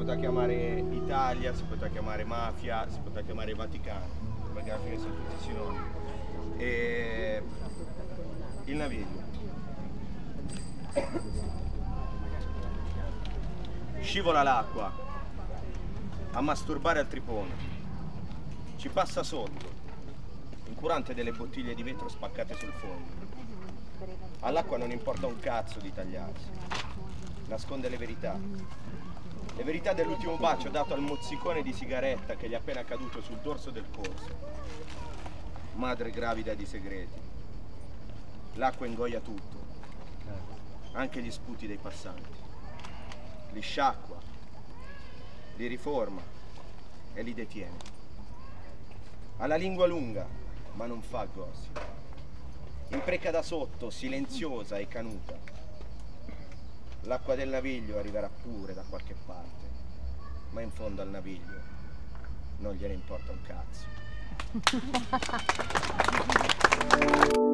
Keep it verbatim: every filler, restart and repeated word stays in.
poteva chiamare Italia, si poteva chiamare mafia, si poteva chiamare Vaticano, perché alla fine sono tutti sinonimi. E il naviglio. Scivola l'acqua a masturbare al tripone, ci passa sotto, incurante delle bottiglie di vetro spaccate sul fondo. All'acqua non importa un cazzo di tagliarsi, nasconde le verità. Le verità dell'ultimo bacio dato al mozzicone di sigaretta che gli è appena caduto sul dorso del corso. Madre gravida di segreti. L'acqua ingoia tutto, anche gli sputi dei passanti. Li sciacqua, li riforma e li detiene. Ha la lingua lunga, ma non fa gossip. Impreca da sotto, silenziosa e canuta. L'acqua del naviglio arriverà pure da qualche parte, ma in fondo al naviglio non gliene importa un cazzo.